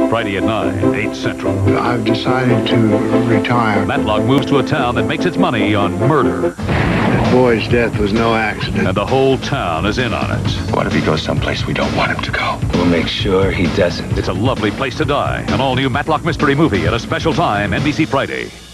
Friday at 9, 8 Central. I've decided to retire. Matlock moves to a town that makes its money on murder. That boy's death was no accident. And the whole town is in on it. What if he goes someplace we don't want him to go? We'll make sure he doesn't. It's a lovely place to die. An all-new Matlock Mystery movie at a special time, NBC Friday.